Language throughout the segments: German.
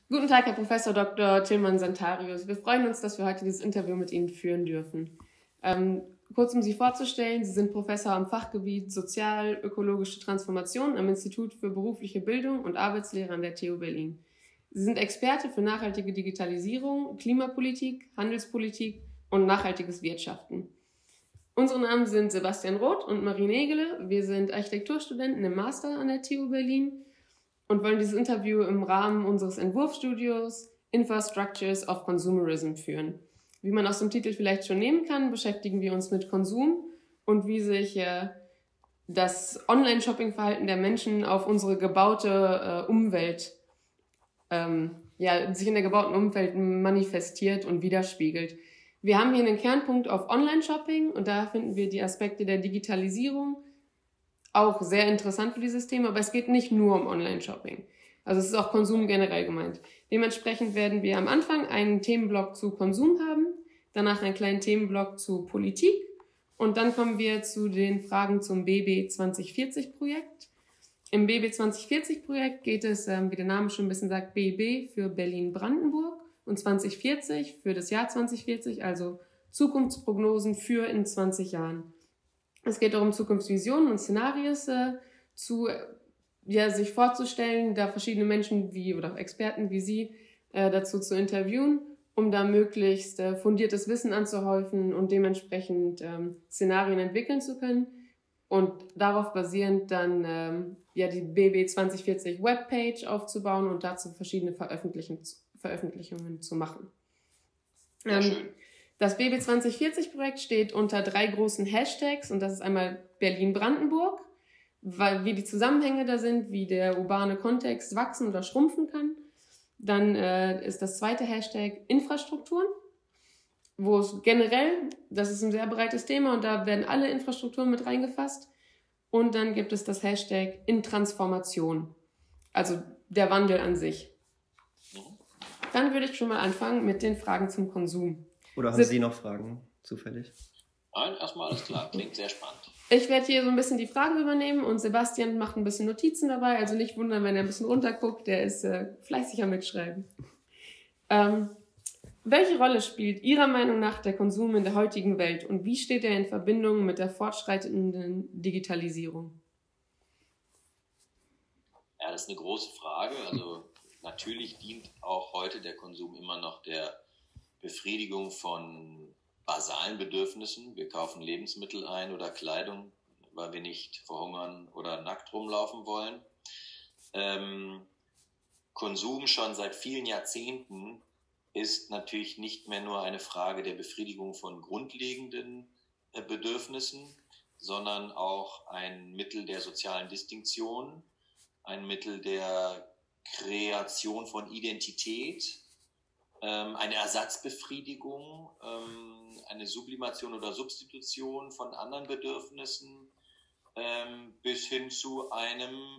Guten Tag, Herr Professor Dr. Tilman Santarius. Wir freuen uns, dass wir heute dieses Interview mit Ihnen führen dürfen. Kurz um Sie vorzustellen, Sie sind Professor am Fachgebiet Sozial-ökologische Transformation am Institut für berufliche Bildung und Arbeitslehre an der TU Berlin. Sie sind Experte für nachhaltige Digitalisierung, Klimapolitik, Handelspolitik und nachhaltiges Wirtschaften. Unsere Namen sind Sebastian Roth und Marie Nägele. Wir sind Architekturstudenten im Master an der TU Berlin und wollen dieses Interview im Rahmen unseres Entwurfsstudios Infrastructures of Consumerism führen. Wie man aus dem Titel vielleicht schon nehmen kann, beschäftigen wir uns mit Konsum und wie sich das Online-Shopping-Verhalten der Menschen auf unsere gebaute Umwelt, sich in der gebauten Umwelt manifestiert und widerspiegelt. Wir haben hier einen Kernpunkt auf Online-Shopping und da finden wir die Aspekte der Digitalisierung auch sehr interessant für dieses Thema, aber es geht nicht nur um Online-Shopping. Also es ist auch Konsum generell gemeint. Dementsprechend werden wir am Anfang einen Themenblock zu Konsum haben, danach einen kleinen Themenblock zu Politik und dann kommen wir zu den Fragen zum BB 2040-Projekt. Im BB 2040-Projekt geht es, wie der Name schon ein bisschen sagt, BB für Berlin-Brandenburg und 2040 für das Jahr 2040, also Zukunftsprognosen für in 20 Jahren. Es geht darum, Zukunftsvisionen und Szenarios sich vorzustellen, da verschiedene Menschen oder Experten wie Sie dazu zu interviewen, um da möglichst fundiertes Wissen anzuhäufen und dementsprechend Szenarien entwickeln zu können und darauf basierend dann die BB 2040 Webpage aufzubauen und dazu verschiedene Veröffentlichungen zu machen. Das BB 2040-Projekt steht unter 3 großen Hashtags und das ist einmal Berlin-Brandenburg, wie die Zusammenhänge da sind, wie der urbane Kontext wachsen oder schrumpfen kann. Dann ist das zweite Hashtag Infrastrukturen, wo es generell, das ist ein sehr breites Thema und da werden alle Infrastrukturen mit reingefasst. Und dann gibt es das Hashtag Intransformation, also der Wandel an sich. Dann würde ich schon mal anfangen mit den Fragen zum Konsum. Oder haben Sie noch Fragen, zufällig? Nein, erstmal alles klar. Klingt sehr spannend. Ich werde hier so ein bisschen die Fragen übernehmen und Sebastian macht ein bisschen Notizen dabei. Also nicht wundern, wenn er ein bisschen runterguckt. Der ist fleißig am Mitschreiben. Welche Rolle spielt Ihrer Meinung nach der Konsum in der heutigen Welt und wie steht er in Verbindung mit der fortschreitenden Digitalisierung? Ja, das ist eine große Frage. Also natürlich dient auch heute der Konsum immer noch der Befriedigung von basalen Bedürfnissen. Wir kaufen Lebensmittel ein oder Kleidung, weil wir nicht verhungern oder nackt rumlaufen wollen. Konsum schon seit vielen Jahrzehnten ist natürlich nicht mehr nur eine Frage der Befriedigung von grundlegenden Bedürfnissen, sondern auch ein Mittel der sozialen Distinktion, ein Mittel der Kreation von Identität, eine Ersatzbefriedigung, eine Sublimation oder Substitution von anderen Bedürfnissen bis hin zu einem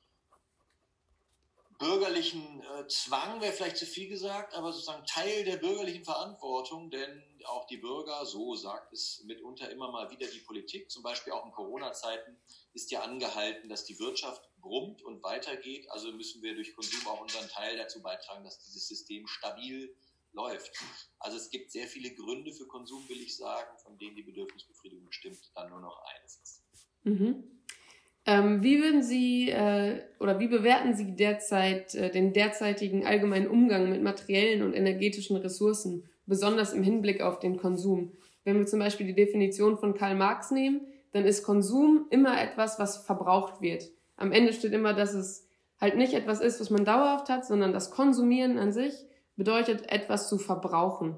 bürgerlichen Zwang, wäre vielleicht zu viel gesagt, aber sozusagen Teil der bürgerlichen Verantwortung, denn auch die Bürger, so sagt es mitunter immer mal wieder die Politik, zum Beispiel auch in Corona-Zeiten, ist ja angehalten, dass die Wirtschaft brummt und weitergeht, also müssen wir durch Konsum auch unseren Teil dazu beitragen, dass dieses System stabil läuft. Also es gibt sehr viele Gründe für Konsum, will ich sagen, von denen die Bedürfnisbefriedigung bestimmt dann nur noch eines ist. Mhm. Wie bewerten Sie derzeit den derzeitigen allgemeinen Umgang mit materiellen und energetischen Ressourcen, besonders im Hinblick auf den Konsum? Wenn wir zum Beispiel die Definition von Karl Marx nehmen, dann ist Konsum immer etwas, was verbraucht wird. Am Ende steht immer, dass es halt nicht etwas ist, was man dauerhaft hat, sondern das Konsumieren an sich bedeutet, etwas zu verbrauchen.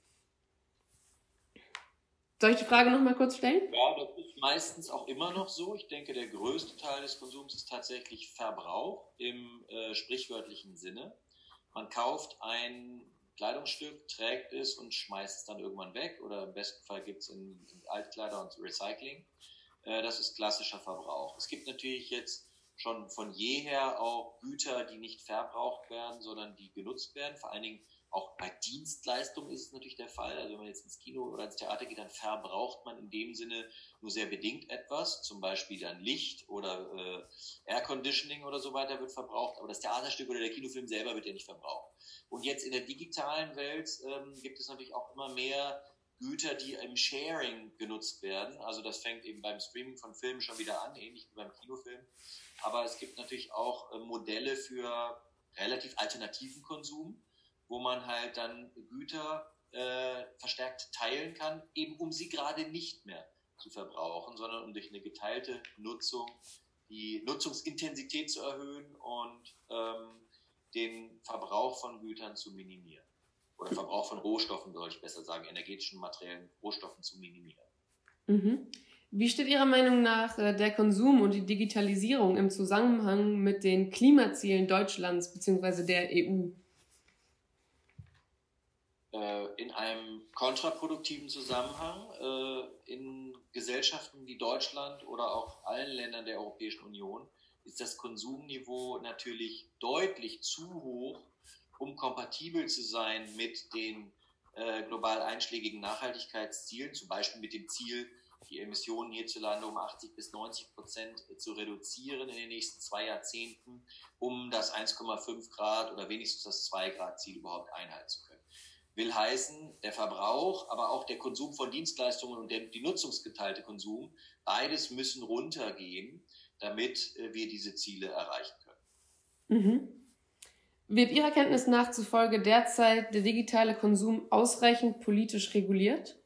Soll ich die Frage noch mal kurz stellen? Ja, das ist meistens auch immer noch so. Ich denke, der größte Teil des Konsums ist tatsächlich Verbrauch im sprichwörtlichen Sinne. Man kauft ein Kleidungsstück, trägt es und schmeißt es dann irgendwann weg oder im besten Fall gibt es in Altkleider und Recycling. Das ist klassischer Verbrauch. Es gibt natürlich jetzt schon von jeher auch Güter, die nicht verbraucht werden, sondern die genutzt werden. Vor allen Dingen auch bei Dienstleistungen ist es natürlich der Fall. Also wenn man jetzt ins Kino oder ins Theater geht, dann verbraucht man in dem Sinne nur sehr bedingt etwas. Zum Beispiel dann Licht oder Air Conditioning oder so weiter wird verbraucht. Aber das Theaterstück oder der Kinofilm selber wird ja nicht verbraucht. Und jetzt in der digitalen Welt gibt es natürlich auch immer mehr Güter, die im Sharing genutzt werden. Also das fängt eben beim Streaming von Filmen schon wieder an, ähnlich wie beim Kinofilm. Aber es gibt natürlich auch Modelle für relativ alternativen Konsum, wo man halt dann Güter verstärkt teilen kann, eben um sie gerade nicht mehr zu verbrauchen, sondern um durch eine geteilte Nutzung die Nutzungsintensität zu erhöhen und den Verbrauch von Gütern zu minimieren. Oder Verbrauch von Rohstoffen, soll ich besser sagen, energetischen, materiellen Rohstoffen zu minimieren. Mhm. Wie steht Ihrer Meinung nach der Konsum und die Digitalisierung im Zusammenhang mit den Klimazielen Deutschlands bzw. der EU? In einem kontraproduktiven Zusammenhang in Gesellschaften wie Deutschland oder auch allen Ländern der Europäischen Union ist das Konsumniveau natürlich deutlich zu hoch, um kompatibel zu sein mit den global einschlägigen Nachhaltigkeitszielen, zum Beispiel mit dem Ziel, die Emissionen hierzulande um 80-90% zu reduzieren in den nächsten 2 Jahrzehnten, um das 1,5 Grad oder wenigstens das 2 Grad Ziel überhaupt einhalten zu können. Will heißen, der Verbrauch, aber auch der Konsum von Dienstleistungen und die nutzungsgeteilte Konsum, beides müssen runtergehen, damit wir diese Ziele erreichen können. Mhm. Wird Ihrer Kenntnis nach zufolge derzeit der digitale Konsum ausreichend politisch reguliert?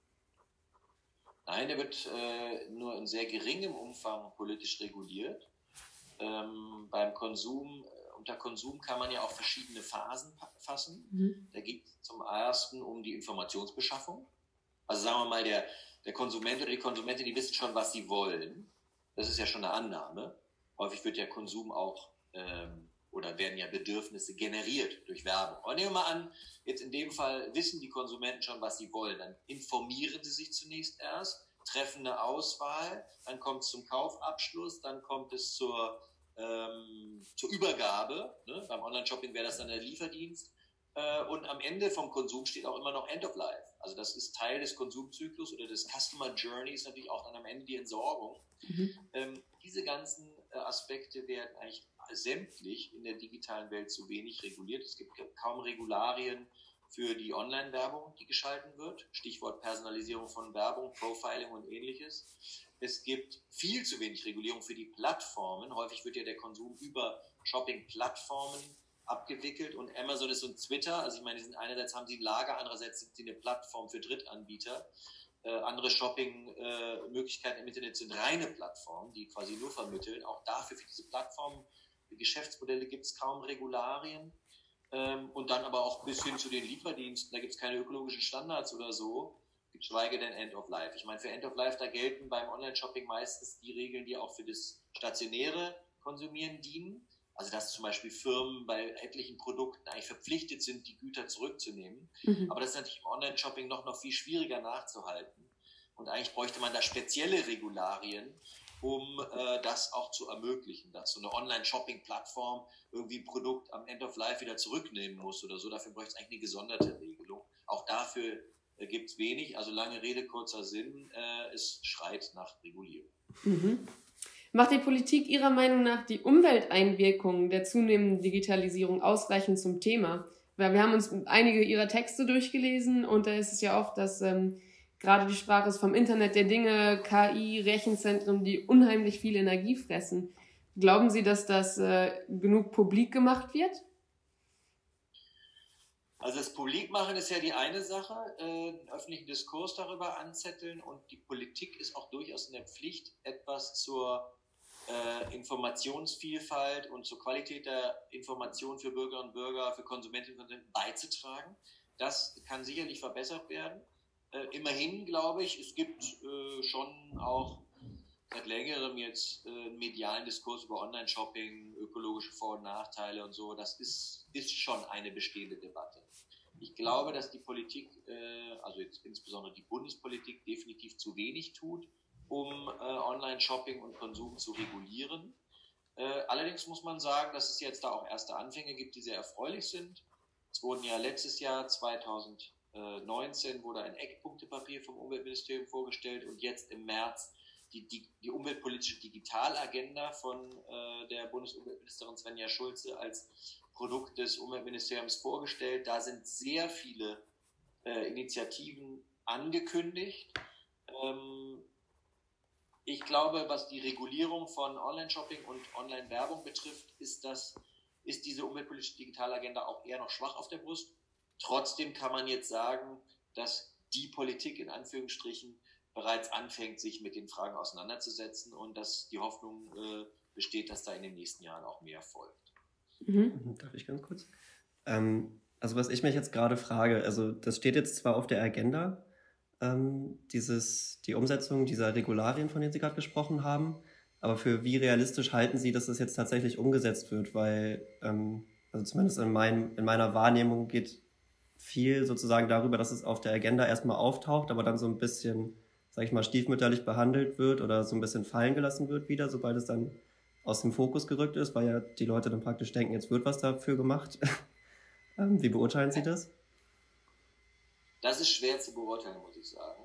Nein, er wird nur in sehr geringem Umfang politisch reguliert. Beim Konsum, unter Konsum kann man ja auch verschiedene Phasen fassen. Mhm. Da geht es zum ersten um die Informationsbeschaffung. Also sagen wir mal, der Konsument oder die Konsumentin, die wissen schon, was sie wollen. Das ist ja schon eine Annahme. Häufig wird ja Konsum auch oder werden ja Bedürfnisse generiert durch Werbung. Aber nehmen wir mal an, jetzt in dem Fall wissen die Konsumenten schon, was sie wollen. Dann informieren sie sich zunächst erst, treffen eine Auswahl, dann kommt es zum Kaufabschluss, dann kommt es zur Übergabe. Ne? Beim Online-Shopping wäre das dann der Lieferdienst. Und am Ende vom Konsum steht auch immer noch End of Life. Also das ist Teil des Konsumzyklus oder des Customer Journeys, natürlich auch dann am Ende die Entsorgung. Mhm. Diese ganzen Aspekte werden eigentlich sämtlich in der digitalen Welt zu wenig reguliert. Es gibt kaum Regularien für die Online-Werbung, die geschalten wird. Stichwort Personalisierung von Werbung, Profiling und ähnliches. Es gibt viel zu wenig Regulierung für die Plattformen. Häufig wird ja der Konsum über Shopping-Plattformen abgewickelt und Amazon ist so ein Twitter. Also ich meine, einerseits haben sie ein Lager, andererseits sind sie eine Plattform für Drittanbieter. Andere Shopping-Möglichkeiten im Internet sind reine Plattformen, die quasi nur vermitteln. Auch dafür, für diese Plattformen, die Geschäftsmodelle gibt es kaum Regularien. Und dann aber auch bis hin zu den Lieferdiensten, da gibt es keine ökologischen Standards oder so, geschweige denn End of Life. Ich meine, für End of Life, da gelten beim Online-Shopping meistens die Regeln, die auch für das stationäre Konsumieren dienen. Also dass zum Beispiel Firmen bei etlichen Produkten eigentlich verpflichtet sind, die Güter zurückzunehmen. Mhm. Aber das ist natürlich im Online-Shopping noch viel schwieriger nachzuhalten. Und eigentlich bräuchte man da spezielle Regularien, um das auch zu ermöglichen, dass so eine Online-Shopping-Plattform irgendwie ein Produkt am End of Life wieder zurücknehmen muss oder so. Dafür bräuchte es eigentlich eine gesonderte Regelung. Auch dafür gibt es wenig. Also lange Rede, kurzer Sinn, es schreit nach Regulierung. Mhm. Macht die Politik Ihrer Meinung nach die Umwelteinwirkungen der zunehmenden Digitalisierung ausreichend zum Thema? Weil wir haben uns einige Ihrer Texte durchgelesen und da ist es ja oft, dass gerade die Sprache ist vom Internet der Dinge, KI, Rechenzentren, die unheimlich viel Energie fressen. Glauben Sie, dass das genug publik gemacht wird? Also das Publikmachen ist ja die eine Sache, den öffentlichen Diskurs darüber anzetteln und die Politik ist auch durchaus in der Pflicht, etwas zur Informationsvielfalt und zur Qualität der Information für Bürgerinnen und Bürger, für Konsumentinnen und Konsumenten beizutragen. Das kann sicherlich verbessert werden. Immerhin glaube ich, es gibt schon auch seit längerem jetzt einen medialen Diskurs über Online-Shopping, ökologische Vor- und Nachteile und so. Das ist schon eine bestehende Debatte. Ich glaube, dass die Politik, also jetzt insbesondere die Bundespolitik, definitiv zu wenig tut, um Online-Shopping und Konsum zu regulieren. Allerdings muss man sagen, dass es jetzt da auch erste Anfänge gibt, die sehr erfreulich sind. Es wurden ja letztes Jahr, 2019, wurde ein Eckpunktepapier vom Umweltministerium vorgestellt und jetzt im März die umweltpolitische Digitalagenda von der Bundesumweltministerin Svenja Schulze als Produkt des Umweltministeriums vorgestellt. Da sind sehr viele Initiativen angekündigt. Ich glaube, was die Regulierung von Online-Shopping und Online-Werbung betrifft, ist diese umweltpolitische Digitalagenda auch eher noch schwach auf der Brust. Trotzdem kann man jetzt sagen, dass die Politik in Anführungsstrichen bereits anfängt, sich mit den Fragen auseinanderzusetzen und dass die Hoffnung besteht, dass da in den nächsten Jahren auch mehr folgt. Darf ich ganz kurz? Also was ich mich jetzt gerade frage, also das steht jetzt zwar auf der Agenda, die Umsetzung dieser Regularien, von denen Sie gerade gesprochen haben, aber für wie realistisch halten Sie, dass das jetzt tatsächlich umgesetzt wird? Weil, also zumindest in meiner Wahrnehmung geht viel sozusagen darüber, dass es auf der Agenda erstmal auftaucht, aber dann so ein bisschen, sag ich mal, stiefmütterlich behandelt wird oder so ein bisschen fallen gelassen wird wieder, sobald es dann aus dem Fokus gerückt ist, weil ja die Leute dann praktisch denken, jetzt wird was dafür gemacht. Wie beurteilen Sie das? Das ist schwer zu beurteilen, muss ich sagen.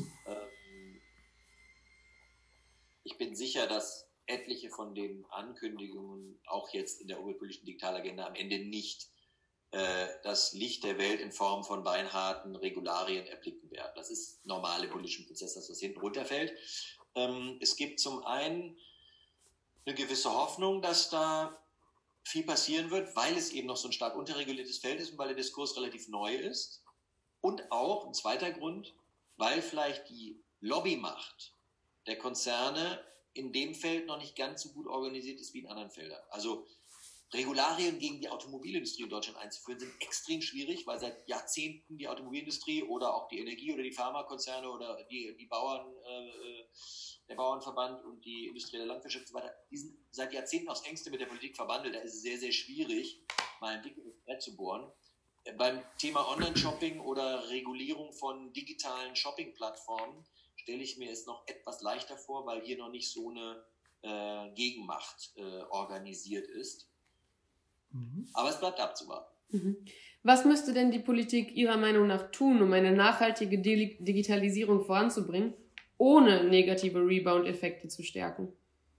Ich bin sicher, dass etliche von den Ankündigungen auch jetzt in der umweltpolitischen Digitalagenda am Ende nicht das Licht der Welt in Form von beinharten Regularien erblicken werden. Das ist normale politische Prozess, dass das hinten runterfällt. Es gibt zum einen eine gewisse Hoffnung, dass da viel passieren wird, weil es eben noch so ein stark unterreguliertes Feld ist und weil der Diskurs relativ neu ist. Und auch, ein zweiter Grund, weil vielleicht die Lobbymacht der Konzerne in dem Feld noch nicht ganz so gut organisiert ist wie in anderen Feldern. Also Regularien gegen die Automobilindustrie in Deutschland einzuführen, sind extrem schwierig, weil seit Jahrzehnten die Automobilindustrie oder auch die Energie- oder die Pharmakonzerne oder die Bauern, der Bauernverband und die industrielle Landwirtschaft und so weiter, die sind seit Jahrzehnten aus Ängste mit der Politik verbandelt. Da ist es sehr, sehr schwierig, mal ein dickes Brett zu bohren. Beim Thema Online-Shopping oder Regulierung von digitalen Shopping-Plattformen stelle ich mir es noch etwas leichter vor, weil hier noch nicht so eine Gegenmacht organisiert ist. Aber es bleibt abzuwarten. Was müsste denn die Politik Ihrer Meinung nach tun, um eine nachhaltige Digitalisierung voranzubringen, ohne negative Rebound-Effekte zu stärken?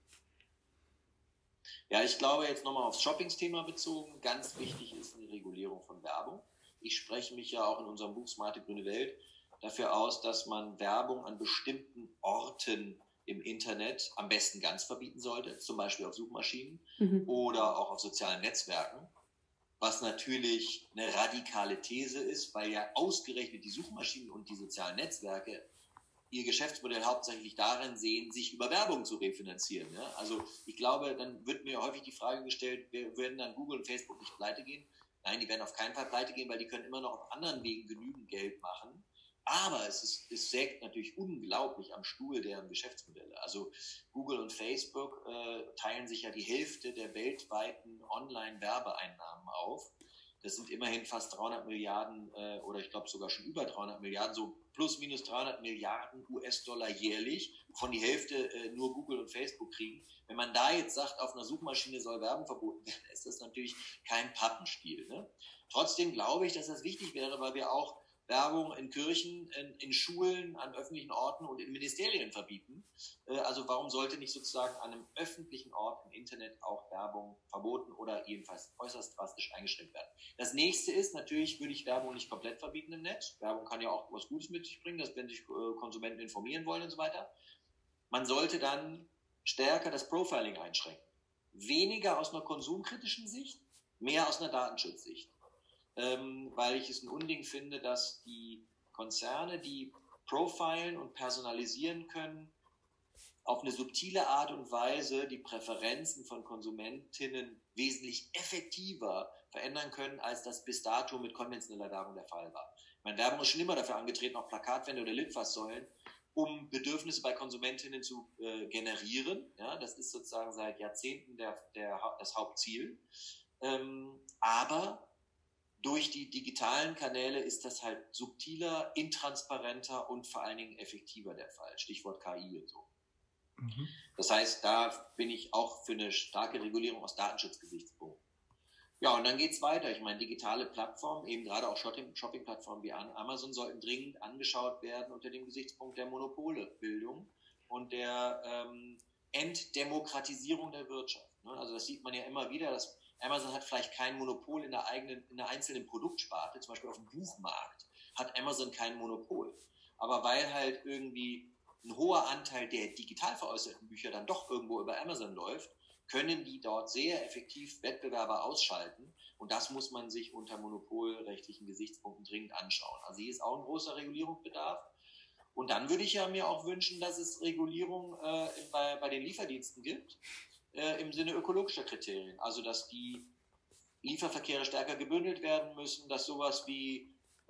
Ja, ich glaube, jetzt nochmal aufs Shoppingsthema bezogen, ganz wichtig ist eine Regulierung von Werbung. Ich spreche mich ja auch in unserem Buch Smarte Grüne Welt dafür aus, dass man Werbung an bestimmten Orten im Internet am besten ganz verbieten sollte, zum Beispiel auf Suchmaschinen oder auch auf sozialen Netzwerken, was natürlich eine radikale These ist, weil ja ausgerechnet die Suchmaschinen und die sozialen Netzwerke ihr Geschäftsmodell hauptsächlich darin sehen, sich über Werbung zu refinanzieren. Ja? Also ich glaube, dann wird mir häufig die Frage gestellt, werden dann Google und Facebook nicht pleite gehen? Nein, die werden auf keinen Fall pleite gehen, weil die können immer noch auf anderen Wegen genügend Geld machen. Aber es sägt natürlich unglaublich am Stuhl deren Geschäftsmodelle. Also Google und Facebook teilen sich ja die Hälfte der weltweiten Online-Werbeeinnahmen auf. Das sind immerhin fast 300 Milliarden oder ich glaube sogar schon über 300 Milliarden, so plus minus 300 Milliarden US-Dollar jährlich, wovon die Hälfte nur Google und Facebook kriegen. Wenn man da jetzt sagt, auf einer Suchmaschine soll Werbung verboten werden, ist das natürlich kein Pappenstiel. Ne? Trotzdem glaube ich, dass das wichtig wäre, weil wir auch Werbung in Kirchen, in Schulen, an öffentlichen Orten und in Ministerien verbieten. Also warum sollte nicht sozusagen an einem öffentlichen Ort im Internet auch Werbung verboten oder jedenfalls äußerst drastisch eingeschränkt werden? Das nächste ist, natürlich würde ich Werbung nicht komplett verbieten im Netz. Werbung kann ja auch was Gutes mit sich bringen, dass wenn sich Konsumenten informieren wollen und so weiter. Man sollte dann stärker das Profiling einschränken. Weniger aus einer konsumkritischen Sicht, mehr aus einer Datenschutzsicht. Weil ich es ein Unding finde, dass die Konzerne, die profilen und personalisieren können, auf eine subtile Art und Weise die Präferenzen von Konsumentinnen wesentlich effektiver verändern können, als das bis dato mit konventioneller Werbung der Fall war. Meine Werbung ist schon immer dafür angetreten, auf Plakatwände oder Litfaßsäulen, um Bedürfnisse bei Konsumentinnen zu generieren. Ja, das ist sozusagen seit Jahrzehnten das Hauptziel. Aber durch die digitalen Kanäle ist das halt subtiler, intransparenter und vor allen Dingen effektiver der Fall. Stichwort KI und so. Das heißt, da bin ich auch für eine starke Regulierung aus Datenschutzgesichtspunkten. Ja, und dann geht es weiter. Ich meine, digitale Plattformen, eben gerade auch Shopping-Plattformen wie Amazon, sollten dringend angeschaut werden unter dem Gesichtspunkt der Monopolebildung und der Entdemokratisierung der Wirtschaft. Also das sieht man ja immer wieder, dass Amazon hat vielleicht kein Monopol in der einzelnen Produktsparte, zum Beispiel auf dem Buchmarkt hat Amazon kein Monopol. Aber weil halt irgendwie ein hoher Anteil der digital veräußerten Bücher dann doch irgendwo über Amazon läuft, können die dort sehr effektiv Wettbewerber ausschalten. Und das muss man sich unter monopolrechtlichen Gesichtspunkten dringend anschauen. Also hier ist auch ein großer Regulierungsbedarf. Und dann würde ich ja mir auch wünschen, dass es Regulierung bei den Lieferdiensten gibt, im Sinne ökologischer Kriterien. Also dass die Lieferverkehre stärker gebündelt werden müssen, dass sowas wie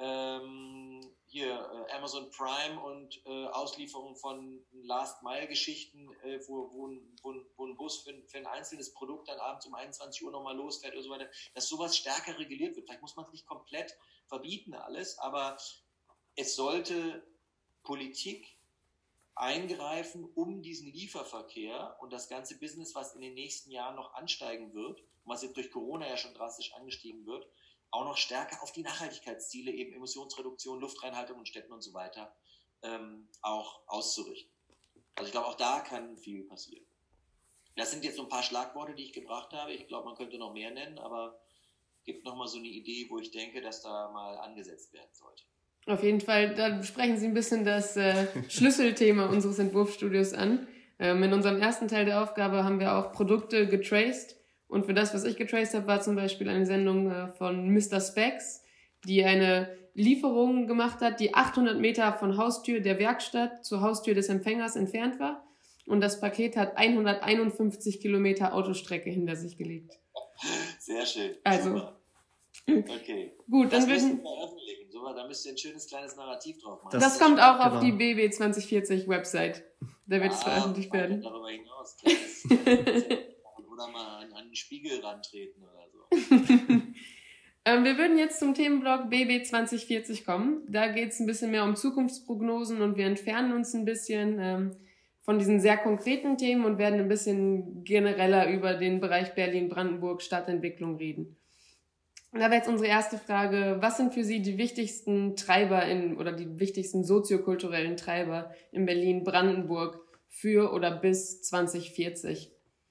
Amazon Prime und Auslieferung von Last-Mile-Geschichten, wo ein Bus für ein einzelnes Produkt dann abends um 21 Uhr nochmal losfährt oder so weiter, dass sowas stärker reguliert wird. Vielleicht muss man es nicht komplett verbieten alles, aber es sollte Politik eingreifen, um diesen Lieferverkehr und das ganze Business, was in den nächsten Jahren noch ansteigen wird, und was jetzt durch Corona ja schon drastisch angestiegen wird, auch noch stärker auf die Nachhaltigkeitsziele, eben Emissionsreduktion, Luftreinhaltung in Städten und so weiter, auch auszurichten. Also ich glaube, auch da kann viel passieren. Das sind jetzt so ein paar Schlagworte, die ich gebracht habe. Ich glaube, man könnte noch mehr nennen, aber es gibt nochmal so eine Idee, wo ich denke, dass da mal angesetzt werden sollte. Auf jeden Fall, da sprechen Sie ein bisschen das Schlüsselthema unseres Entwurfsstudios an. In unserem ersten Teil der Aufgabe haben wir auch Produkte getraced. Und für das, was ich getraced habe, war zum Beispiel eine Sendung von Mr. Specs, die eine Lieferung gemacht hat, die 800 Meter von Haustür der Werkstatt zur Haustür des Empfängers entfernt war. Und das Paket hat 151 Kilometer Autostrecke hinter sich gelegt. Sehr schön. Also, super. Okay. Gut, dann müssen wir veröffentlichen. So, da müsst ihr ein schönes kleines Narrativ drauf machen. Das kommt auch auf die BB 2040 Website. Da wird es veröffentlicht werden. Darüber hinaus, oder mal an den Spiegel rantreten oder so. Wir würden jetzt zum Themenblock BB 2040 kommen. Da geht es ein bisschen mehr um Zukunftsprognosen und wir entfernen uns ein bisschen von diesen sehr konkreten Themen und werden ein bisschen genereller über den Bereich Berlin-Brandenburg Stadtentwicklung reden. Da wäre jetzt unsere erste Frage: Was sind für Sie die wichtigsten Treiber oder die wichtigsten soziokulturellen Treiber in Berlin-Brandenburg für oder bis 2040?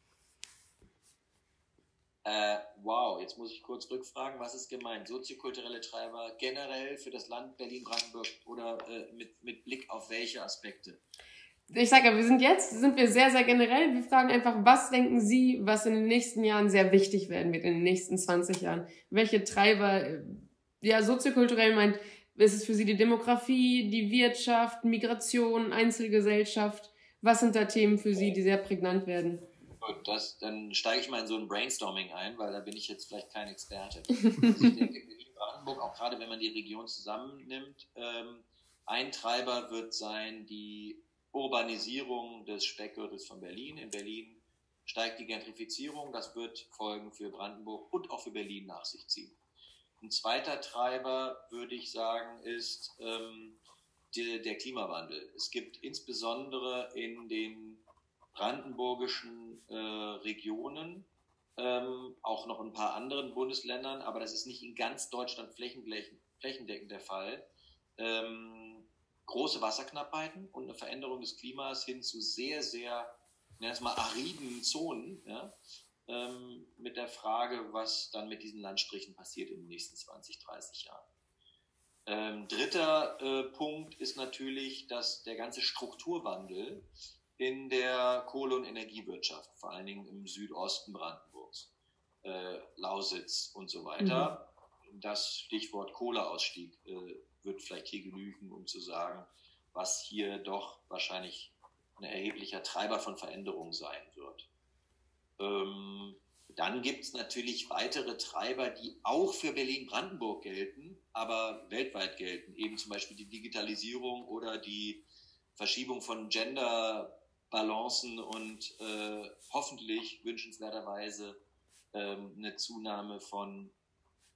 Wow, jetzt muss ich kurz rückfragen, was ist gemeint? Soziokulturelle Treiber generell für das Land Berlin-Brandenburg oder mit Blick auf welche Aspekte? Ich sage ja, sind wir sehr, sehr generell. Wir fragen einfach, was denken Sie, was in den nächsten Jahren sehr wichtig werden wird, in den nächsten 20 Jahren? Welche Treiber, soziokulturell meint, ist es für Sie die Demografie, die Wirtschaft, Migration, Einzelgesellschaft? Was sind da Themen für Sie, die sehr prägnant werden? Gut, dann steige ich mal in so ein Brainstorming ein, weil da bin ich jetzt vielleicht kein Experte. Also ich denke, Berlin-Brandenburg, auch gerade wenn man die Region zusammennimmt, ein Treiber wird sein die Urbanisierung des Speckgürtels von Berlin. In Berlin steigt die Gentrifizierung, das wird Folgen für Brandenburg und auch für Berlin nach sich ziehen. Ein zweiter Treiber, würde ich sagen, ist der Klimawandel. Es gibt insbesondere in den brandenburgischen Regionen, auch noch ein paar anderen Bundesländern, aber das ist nicht in ganz Deutschland flächendeckend der Fall, große Wasserknappheiten und eine Veränderung des Klimas hin zu sehr, sehr, nennen wir es mal, ariden Zonen, ja, mit der Frage, was dann mit diesen Landstrichen passiert in den nächsten 20, 30 Jahren. Dritter Punkt ist natürlich, dass der ganze Strukturwandel in der Kohle- und Energiewirtschaft, vor allen Dingen im Südosten Brandenburgs, Lausitz und so weiter. Das Stichwort Kohleausstieg wird vielleicht hier genügen, um zu sagen, was hier doch wahrscheinlich ein erheblicher Treiber von Veränderung sein wird. Dann gibt es natürlich weitere Treiber, die auch für Berlin-Brandenburg gelten, aber weltweit gelten. Eben zum Beispiel die Digitalisierung oder die Verschiebung von Genderbalancen und hoffentlich wünschenswerterweise eine Zunahme von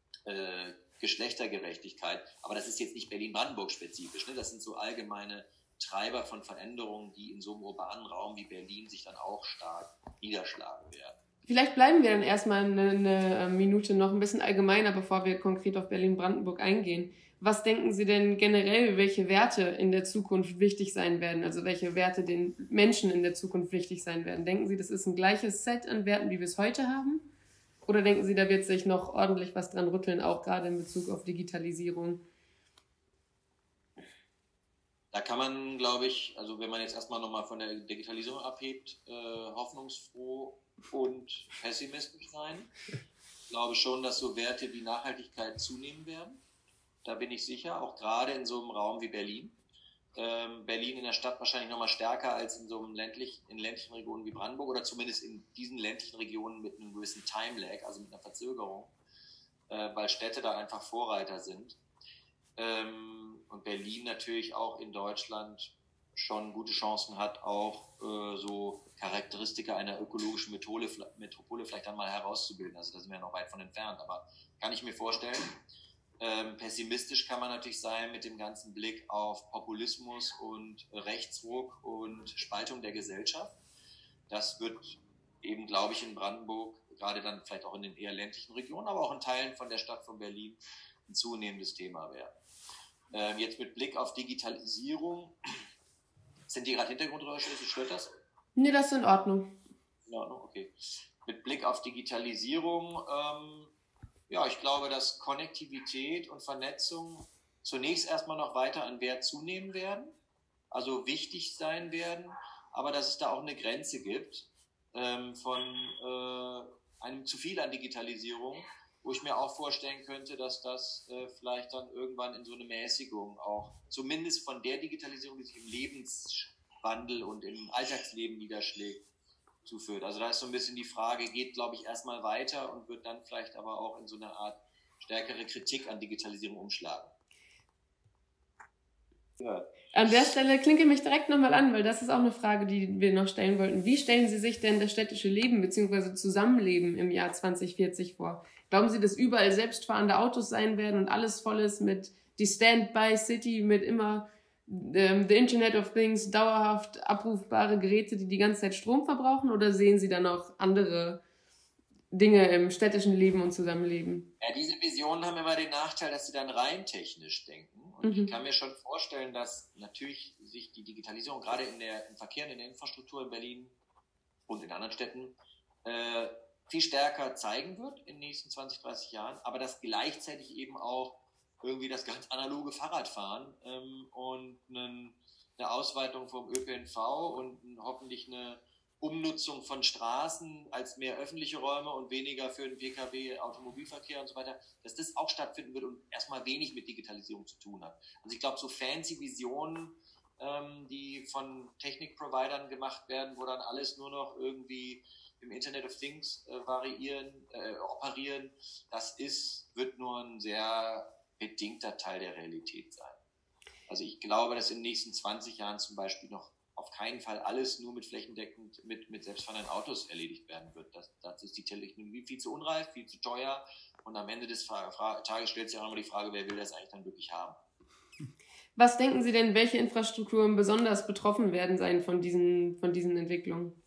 Geschlechtergerechtigkeit. Aber das ist jetzt nicht Berlin-Brandenburg spezifisch. Ne? Das sind so allgemeine Treiber von Veränderungen, die in so einem urbanen Raum wie Berlin sich dann auch stark niederschlagen werden. Vielleicht bleiben wir dann erstmal eine Minute noch ein bisschen allgemeiner, bevor wir konkret auf Berlin-Brandenburg eingehen. Was denken Sie denn generell, welche Werte in der Zukunft wichtig sein werden? Also welche Werte den Menschen in der Zukunft wichtig sein werden? Denken Sie, das ist ein gleiches Set an Werten, wie wir es heute haben? Oder denken Sie, da wird sich noch ordentlich was dran rütteln, auch gerade in Bezug auf Digitalisierung? Da kann man, glaube ich, also wenn man jetzt erstmal nochmal von der Digitalisierung abhebt, hoffnungsfroh und pessimistisch sein. Ich glaube schon, dass so Werte wie Nachhaltigkeit zunehmen werden. Da bin ich sicher, auch gerade in so einem Raum wie Berlin. Berlin in der Stadt wahrscheinlich nochmal stärker als in so einem in ländlichen Regionen wie Brandenburg oder zumindest in diesen ländlichen Regionen mit einem gewissen Time-Lag, also mit einer Verzögerung, weil Städte da einfach Vorreiter sind. Und Berlin natürlich auch in Deutschland schon gute Chancen hat, auch so Charakteristika einer ökologischen Metropole vielleicht dann mal herauszubilden. Also da sind wir ja noch weit von entfernt, aber kann ich mir vorstellen. Pessimistisch kann man natürlich sein mit dem ganzen Blick auf Populismus und Rechtsruck und Spaltung der Gesellschaft. Das wird eben, glaube ich, in Brandenburg, gerade dann vielleicht auch in den eher ländlichen Regionen, aber auch in Teilen von der Stadt von Berlin ein zunehmendes Thema werden. Jetzt mit Blick auf Digitalisierung, sind die gerade Hintergrundgeräusche, stört das? Nee, das ist in Ordnung. In Ordnung, okay. Mit Blick auf Digitalisierung, ja, ich glaube, dass Konnektivität und Vernetzung zunächst erstmal noch weiter an Wert zunehmen werden, also wichtig sein werden, aber dass es da auch eine Grenze gibt von einem zu viel an Digitalisierung, wo ich mir auch vorstellen könnte, dass das vielleicht dann irgendwann in so eine Mäßigung auch, zumindest von der Digitalisierung, die sich im Lebenswandel und im Alltagsleben niederschlägt, zuführt. Also da ist so ein bisschen die Frage, geht, glaube ich, erstmal weiter und wird dann vielleicht aber auch in so eine Art stärkere Kritik an Digitalisierung umschlagen. Ja. An der Stelle klinke mich direkt nochmal an, weil das ist auch eine Frage, die wir noch stellen wollten. Wie stellen Sie sich denn das städtische Leben bzw. Zusammenleben im Jahr 2040 vor? Glauben Sie, dass überall selbstfahrende Autos sein werden und alles voll ist mit die Standby-City, mit immer the Internet of Things, dauerhaft abrufbare Geräte, die ganze Zeit Strom verbrauchen? Oder sehen Sie da noch andere Dinge im städtischen Leben und Zusammenleben? Ja, diese Visionen haben immer den Nachteil, dass sie dann rein technisch denken. Und ich kann mir schon vorstellen, dass natürlich sich die Digitalisierung gerade im Verkehr und in der Infrastruktur in Berlin und in anderen Städten viel stärker zeigen wird in den nächsten 20, 30 Jahren, aber dass gleichzeitig eben auch irgendwie das ganz analoge Fahrradfahren und eine Ausweitung vom ÖPNV und hoffentlich eine Umnutzung von Straßen als mehr öffentliche Räume und weniger für den Pkw, Automobilverkehr und so weiter, dass das auch stattfinden wird und erstmal wenig mit Digitalisierung zu tun hat. Also ich glaube, so fancy Visionen, die von Technikprovidern gemacht werden, wo dann alles nur noch irgendwie im Internet of Things operieren, wird nur ein sehr bedingter Teil der Realität sein. Also ich glaube, dass in den nächsten 20 Jahren zum Beispiel noch auf keinen Fall alles nur mit flächendeckend mit selbstfahrenden Autos erledigt werden wird. Das ist die Technologie viel zu unreif, viel zu teuer und am Ende des Tages stellt sich auch immer die Frage, wer will das eigentlich dann wirklich haben? Was denken Sie denn, welche Infrastrukturen besonders betroffen werden sein von diesen Entwicklungen?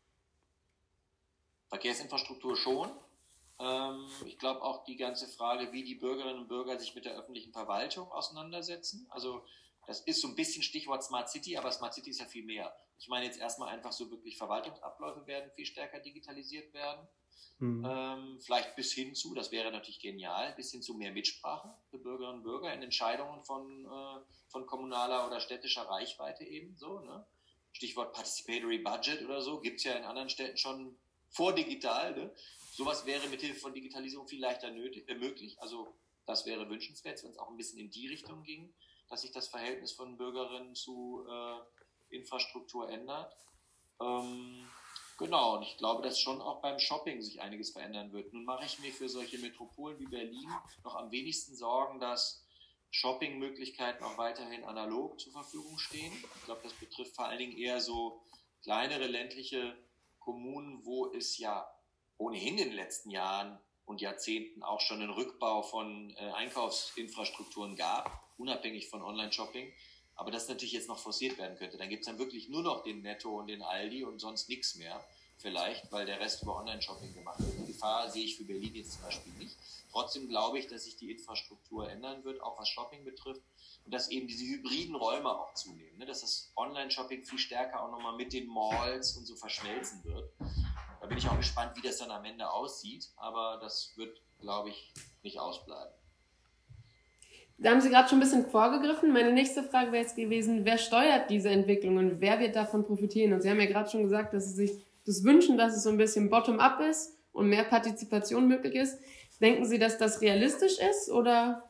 Verkehrsinfrastruktur schon. Ich glaube auch die ganze Frage, wie die Bürgerinnen und Bürger sich mit der öffentlichen Verwaltung auseinandersetzen. Also das ist so ein bisschen Stichwort Smart City, aber Smart City ist ja viel mehr. Ich meine jetzt erstmal einfach so wirklich Verwaltungsabläufe werden viel stärker digitalisiert werden. Vielleicht bis hin zu, das wäre natürlich genial, bis hin zu mehr Mitsprache für Bürgerinnen und Bürger in Entscheidungen von kommunaler oder städtischer Reichweite eben so. Ne? Stichwort Participatory Budget oder so, gibt es ja in anderen Städten schon vordigital. Ne? Sowas wäre mithilfe von Digitalisierung viel leichter möglich. Also das wäre wünschenswert, wenn es auch ein bisschen in die Richtung ging, dass sich das Verhältnis von Bürgerinnen zu Infrastruktur ändert. Genau, und ich glaube, dass schon auch beim Shopping sich einiges verändern wird. Nun mache ich mir für solche Metropolen wie Berlin noch am wenigsten Sorgen, dass Shoppingmöglichkeiten auch weiterhin analog zur Verfügung stehen. Ich glaube, das betrifft vor allen Dingen eher so kleinere ländliche Kommunen, wo es ja ohnehin in den letzten Jahren und Jahrzehnten auch schon einen Rückbau von Einkaufsinfrastrukturen gab, unabhängig von Online-Shopping. aber das natürlich jetzt noch forciert werden könnte. Dann gibt es dann wirklich nur noch den Netto und den Aldi und sonst nichts mehr. Vielleicht, weil der Rest über Online-Shopping gemacht wird. Die Gefahr sehe ich für Berlin jetzt zum Beispiel nicht. Trotzdem glaube ich, dass sich die Infrastruktur ändern wird, auch was Shopping betrifft. Und dass eben diese hybriden Räume auch zunehmen. Ne? Dass das Online-Shopping viel stärker auch nochmal mit den Malls und so verschmelzen wird. Da bin ich auch gespannt, wie das dann am Ende aussieht. Aber das wird, glaube ich, nicht ausbleiben. Da haben Sie gerade schon ein bisschen vorgegriffen. Meine nächste Frage wäre jetzt gewesen, wer steuert diese Entwicklung und wer wird davon profitieren? Und Sie haben ja gerade schon gesagt, dass Sie sich das wünschen, dass es so ein bisschen bottom-up ist und mehr Partizipation möglich ist. Denken Sie, dass das realistisch ist oder?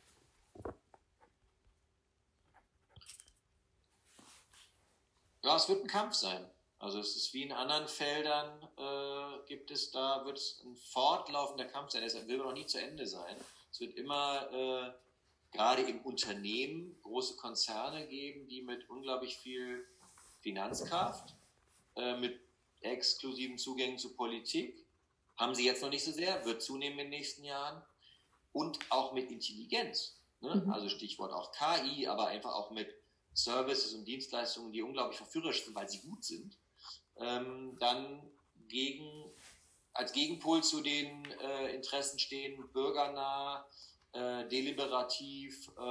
Ja, es wird ein Kampf sein. Also es ist wie in anderen Feldern, wird es ein fortlaufender Kampf sein. Deshalb will noch nie zu Ende sein. Es wird immer gerade im Unternehmen große Konzerne geben, die mit unglaublich viel Finanzkraft, mit exklusiven Zugängen zu Politik, haben sie jetzt noch nicht so sehr, wird zunehmen in den nächsten Jahren, und auch mit Intelligenz. Ne? Also Stichwort auch KI, aber einfach auch mit Services und Dienstleistungen, die unglaublich verführerisch sind, weil sie gut sind, dann als Gegenpol zu den Interessen stehen, bürgernah, deliberativ,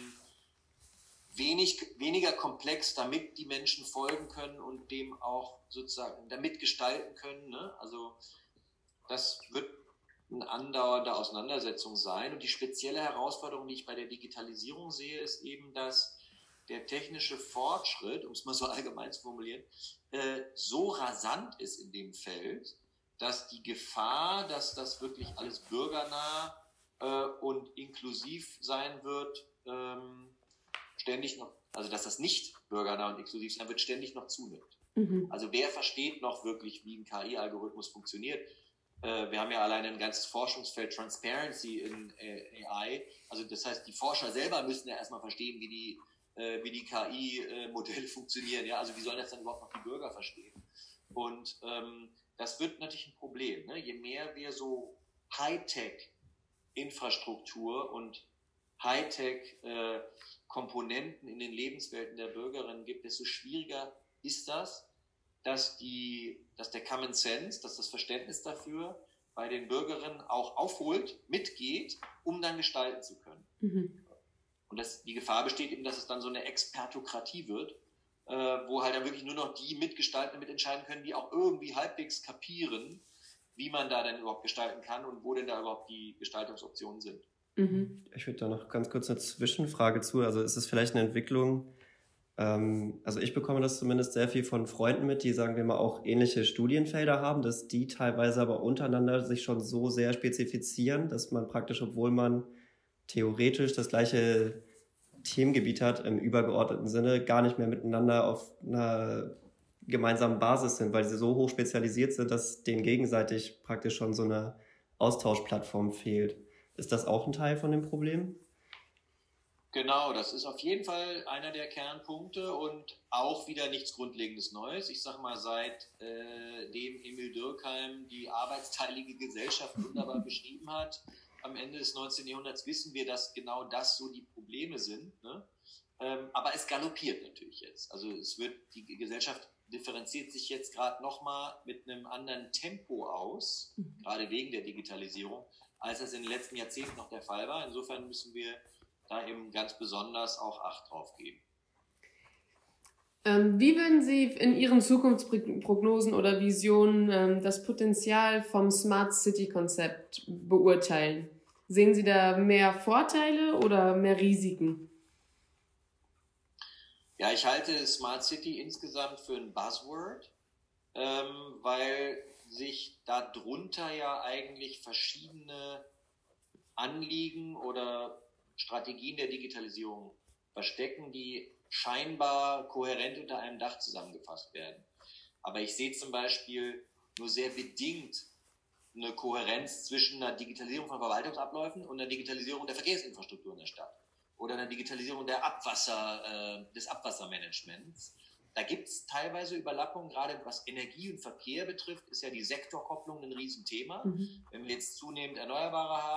weniger komplex, damit die Menschen folgen können und dem auch sozusagen damit gestalten können. Ne? Also das wird eine andauernde Auseinandersetzung sein. Und die spezielle Herausforderung, die ich bei der Digitalisierung sehe, ist eben, dass der technische Fortschritt, um es mal so allgemein zu formulieren, so rasant ist in dem Feld, dass die Gefahr, dass das wirklich alles bürgernah und inklusiv sein wird, ständig noch, also dass das nicht bürgernah und inklusiv sein wird, ständig noch zunimmt. Also wer versteht noch wirklich, wie ein KI-Algorithmus funktioniert? Wir haben ja alleine ein ganzes Forschungsfeld Transparency in AI. Also das heißt, die Forscher selber müssen ja erstmal verstehen, wie die KI-Modelle funktionieren. Ja? Also wie sollen das dann überhaupt noch die Bürger verstehen? Und das wird natürlich ein Problem. Ne? Je mehr wir so Hightech-Infrastruktur und Hightech-Komponenten in den Lebenswelten der Bürgerinnen gibt, desto schwieriger ist das, dass der Common Sense, dass das Verständnis dafür bei den Bürgerinnen auch aufholt, mitgeht, um dann gestalten zu können. Und die Gefahr besteht eben, dass es dann so eine Expertokratie wird, wo halt dann wirklich nur noch die mitgestalten, mitentscheiden können, die auch irgendwie halbwegs kapieren, wie man da denn überhaupt gestalten kann und wo denn da überhaupt die Gestaltungsoptionen sind. Ich würde da noch ganz kurz eine Zwischenfrage zu. Also ist es vielleicht eine Entwicklung, also ich bekomme das zumindest sehr viel von Freunden mit, die, sagen wir mal, auch ähnliche Studienfelder haben, dass die teilweise aber untereinander sich schon so sehr spezifizieren, dass man praktisch, obwohl man theoretisch das gleiche Themengebiet hat, im übergeordneten Sinne, gar nicht mehr miteinander auf einer gemeinsamen Basis sind, weil sie so hoch spezialisiert sind, dass denen gegenseitig praktisch schon so eine Austauschplattform fehlt. Ist das auch ein Teil von dem Problem? Genau, das ist auf jeden Fall einer der Kernpunkte und auch wieder nichts Grundlegendes Neues. Ich sage mal, seitdem Emil Durkheim die arbeitsteilige Gesellschaft wunderbar beschrieben hat, am Ende des 19. Jahrhunderts, wissen wir, dass genau das so die Probleme sind. Ne? Aber es galoppiert natürlich jetzt. Also die Gesellschaft differenziert sich jetzt gerade nochmal mit einem anderen Tempo aus, gerade wegen der Digitalisierung, als es in den letzten Jahrzehnten noch der Fall war. Insofern müssen wir da eben ganz besonders auch Acht drauf geben. Wie würden Sie in Ihren Zukunftsprognosen oder Visionen das Potenzial vom Smart City-Konzept beurteilen? Sehen Sie da mehr Vorteile oder mehr Risiken? Ja, ich halte Smart City insgesamt für ein Buzzword, weil sich darunter ja eigentlich verschiedene Anliegen oder Strategien der Digitalisierung verstecken, die scheinbar kohärent unter einem Dach zusammengefasst werden. Aber ich sehe zum Beispiel nur sehr bedingt eine Kohärenz zwischen einer Digitalisierung von Verwaltungsabläufen und einer Digitalisierung der Verkehrsinfrastruktur in der Stadt oder einer Digitalisierung des Abwassermanagements. Da gibt es teilweise Überlappungen, gerade was Energie und Verkehr betrifft, ist ja die Sektorkopplung ein Riesenthema. Wenn wir jetzt zunehmend Erneuerbare haben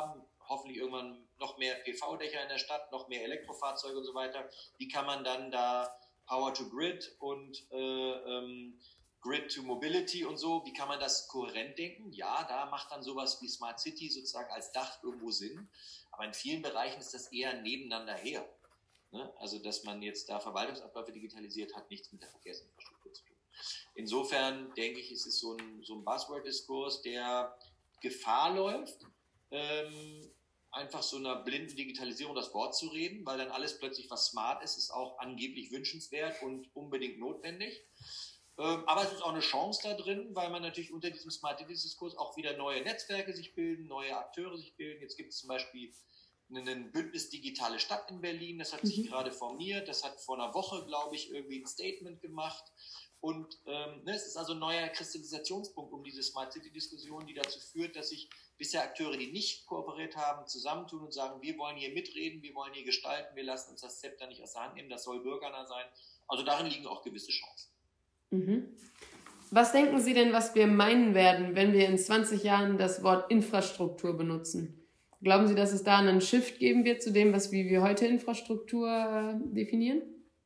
hoffentlich irgendwann noch mehr PV-Dächer in der Stadt, noch mehr Elektrofahrzeuge und so weiter. Wie kann man dann da Power to Grid und Grid to Mobility und so, wie kann man das kohärent denken? Ja, da macht dann sowas wie Smart City sozusagen als Dach irgendwo Sinn. Aber in vielen Bereichen ist das eher nebeneinander her. Ne? Also, dass man jetzt da Verwaltungsabläufe digitalisiert, hat nichts mit der Verkehrsinfrastruktur zu tun. Insofern denke ich, es ist so ein Buzzword-Diskurs, der Gefahr läuft, einfach so einer blinden Digitalisierung das Wort zu reden, weil dann alles plötzlich, was smart ist auch angeblich wünschenswert und unbedingt notwendig. Aber es ist auch eine Chance da drin, weil man natürlich unter diesem Smart Cities-Diskurs auch wieder neue Netzwerke sich bilden, neue Akteure sich bilden. Jetzt gibt es zum Beispiel ein Bündnis Digitale Stadt in Berlin, das hat sich gerade formiert, das hat vor einer Woche, glaube ich, irgendwie ein Statement gemacht. Und es ist also ein neuer Kristallisationspunkt um diese Smart City-Diskussion, die dazu führt, dass sich bisher Akteure, die nicht kooperiert haben, zusammentun und sagen, wir wollen hier mitreden, wir wollen hier gestalten, wir lassen uns das Zepter nicht aus der Hand nehmen, das soll bürgernah sein. Also darin liegen auch gewisse Chancen. Was denken Sie denn, was wir meinen werden, wenn wir in 20 Jahren das Wort Infrastruktur benutzen? Glauben Sie, dass es da einen Shift geben wird zu dem, wie wir heute Infrastruktur definieren?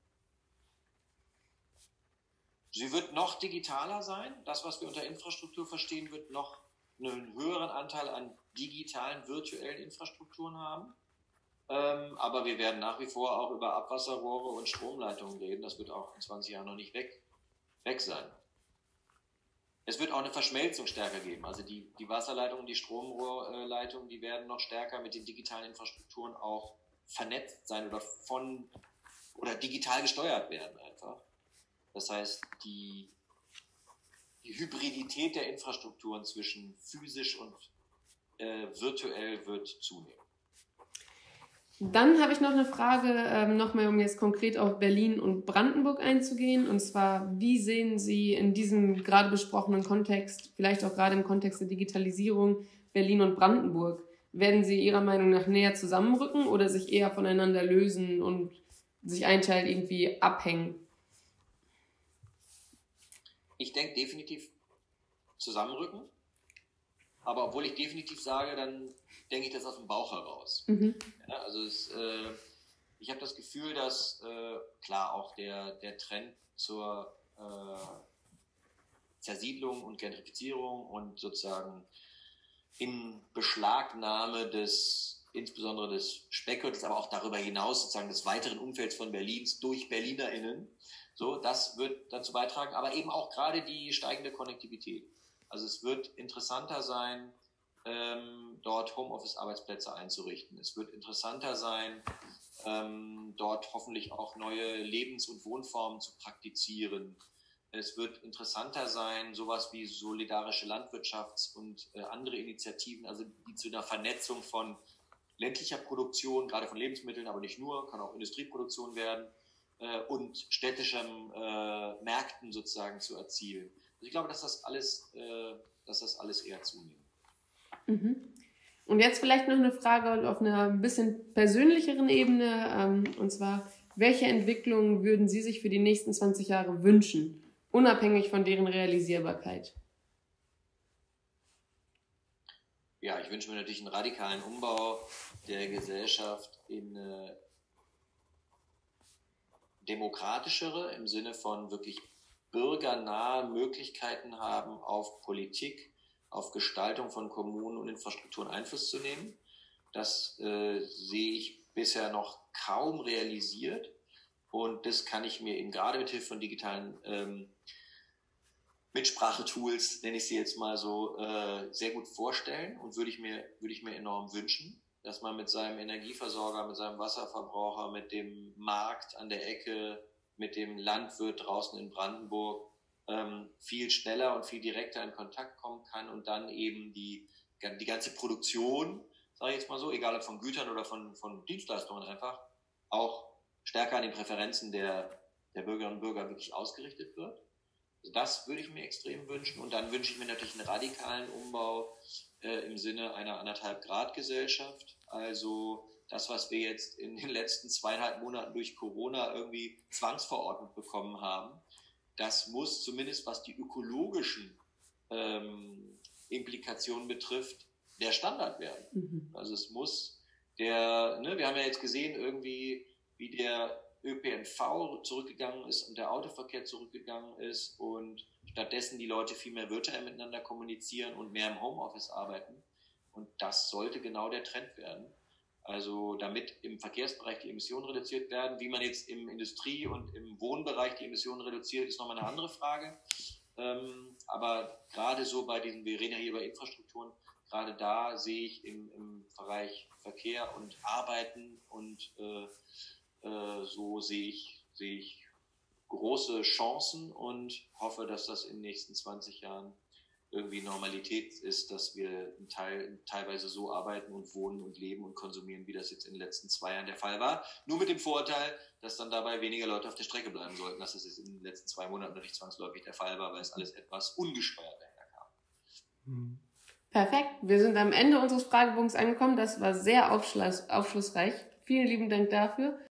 Sie wird noch digitaler sein. Das, was wir unter Infrastruktur verstehen, wird noch einen höheren Anteil an digitalen, virtuellen Infrastrukturen haben. Aber wir werden nach wie vor auch über Abwasserrohre und Stromleitungen reden. Das wird auch in 20 Jahren noch nicht weg sein. Es wird auch eine Verschmelzung stärker geben. Also die Wasserleitungen, die Stromrohrleitungen, die werden noch stärker mit den digitalen Infrastrukturen auch vernetzt sein oder digital gesteuert werden einfach. Das heißt, die Hybridität der Infrastrukturen zwischen physisch und virtuell wird zunehmen. Dann habe ich noch eine Frage, nochmal um jetzt konkret auf Berlin und Brandenburg einzugehen. Und zwar, wie sehen Sie in diesem gerade besprochenen Kontext, vielleicht auch gerade im Kontext der Digitalisierung, Berlin und Brandenburg? Werden sie Ihrer Meinung nach näher zusammenrücken oder sich eher voneinander lösen und sich ein Teil irgendwie abhängen? Ich denke definitiv zusammenrücken. Aber obwohl ich definitiv sage, dann denke ich das aus dem Bauch heraus. Ja, also ich habe das Gefühl, dass klar auch der Trend zur Zersiedlung und Gentrifizierung und sozusagen Inbeschlagnahme insbesondere des Speckgürtels, aber auch darüber hinaus sozusagen des weiteren Umfelds von Berlins durch BerlinerInnen, so, das wird dazu beitragen, aber eben auch gerade die steigende Konnektivität. Also es wird interessanter sein, dort Homeoffice-Arbeitsplätze einzurichten. Es wird interessanter sein, dort hoffentlich auch neue Lebens- und Wohnformen zu praktizieren. Es wird interessanter sein, sowas wie solidarische Landwirtschafts- und andere Initiativen, also die zu einer Vernetzung von ländlicher Produktion, gerade von Lebensmitteln, aber nicht nur, kann auch Industrieproduktion werden, und städtischen Märkten sozusagen zu erzielen. Also ich glaube, dass das alles eher zunimmt. Und jetzt vielleicht noch eine Frage auf einer ein bisschen persönlicheren Ebene, und zwar, welche Entwicklungen würden Sie sich für die nächsten 20 Jahre wünschen, unabhängig von deren Realisierbarkeit? Ja, ich wünsche mir natürlich einen radikalen Umbau der Gesellschaft in eine demokratischere, im Sinne von wirklich bürgernahe Möglichkeiten haben, auf Politik, auf Gestaltung von Kommunen und Infrastrukturen Einfluss zu nehmen. Das sehe ich bisher noch kaum realisiert. Und das kann ich mir eben gerade mit Hilfe von digitalen Mitsprachetools, nenne ich sie jetzt mal so, sehr gut vorstellen und würde ich mir enorm wünschen, dass man mit seinem Energieversorger, mit seinem Wasserverbraucher, mit dem Markt an der Ecke, mit dem Landwirt draußen in Brandenburg viel schneller und viel direkter in Kontakt kommen kann und dann eben die ganze Produktion, sage ich jetzt mal so, egal ob von Gütern oder von Dienstleistungen einfach, auch stärker an den Präferenzen der Bürgerinnen und Bürger wirklich ausgerichtet wird. Also das würde ich mir extrem wünschen. Und dann wünsche ich mir natürlich einen radikalen Umbau im Sinne einer 1,5-Grad-Gesellschaft. Also das, was wir jetzt in den letzten 2,5 Monaten durch Corona irgendwie zwangsverordnet bekommen haben, das muss zumindest, was die ökologischen Implikationen betrifft, der Standard werden. Also es muss wir haben ja jetzt gesehen irgendwie, wie der ÖPNV zurückgegangen ist und der Autoverkehr zurückgegangen ist und stattdessen die Leute viel mehr virtuell miteinander kommunizieren und mehr im Homeoffice arbeiten. Und das sollte genau der Trend werden. Also damit im Verkehrsbereich die Emissionen reduziert werden. Wie man jetzt im Industrie- und im Wohnbereich die Emissionen reduziert, ist nochmal eine andere Frage. Aber gerade so bei diesen, wir reden ja hier über Infrastrukturen, gerade da sehe ich im Bereich Verkehr und Arbeiten und so sehe ich große Chancen und hoffe, dass das in den nächsten 20 Jahren irgendwie Normalität ist, dass wir teilweise so arbeiten und wohnen und leben und konsumieren, wie das jetzt in den letzten 2 Jahren der Fall war. Nur mit dem Vorteil, dass dann dabei weniger Leute auf der Strecke bleiben sollten. Das ist jetzt in den letzten 2 Monaten nicht zwangsläufig der Fall war, weil es alles etwas ungesteuert daherkam. Perfekt. Wir sind am Ende unseres Fragebogens angekommen. Das war sehr aufschlussreich. Vielen lieben Dank dafür.